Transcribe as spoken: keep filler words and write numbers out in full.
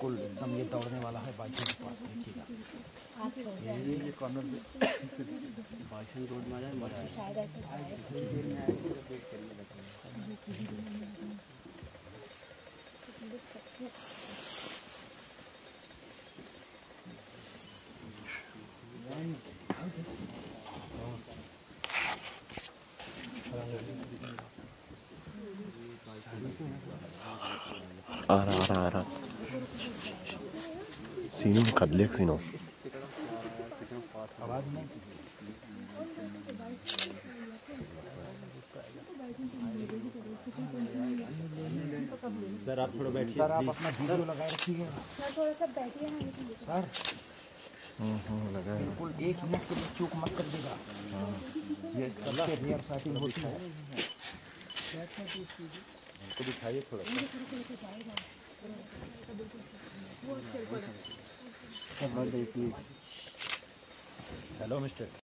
बिल्कुल एकदम ये दौड़ने वाला है बाईसन के पास, देखिएगा ये ये कॉर्नर बाईसन रोड में आ जाए मजा आ रहा आ रहा आ रहा सीनू कदलेक सीनू आवाज नहीं। सर आप थोड़ा बैठिए सर, आप अपना वीडियो लगाए रखिएगा थोड़ा सा बैठिए ना सर। लगा बिल्कुल एक मिनट के लिए चूक मत कर देगा। ये सबसे रेयर सेटिंग होती है। तो दिखाइए थोड़ा सा। Hello mister.